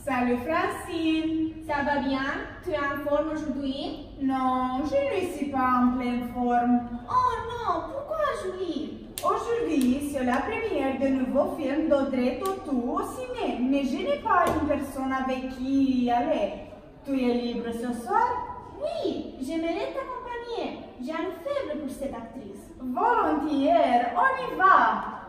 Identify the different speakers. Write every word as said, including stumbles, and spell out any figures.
Speaker 1: Salut Francine.
Speaker 2: Ça va bien? Tu es en forme aujourd'hui?
Speaker 1: Non, je ne suis pas en pleine forme.
Speaker 2: Oh non, pourquoi aujourd'hui?
Speaker 1: Aujourd'hui, c'est la première du nouveau film d'Audrey Tautou au ciné, mais je n'ai pas une personne avec qui y aller. Tu es libre ce soir?
Speaker 2: Oui, j'aimerais t'accompagner. J'ai une faible pour cette actrice.
Speaker 1: Volontiers, on y va.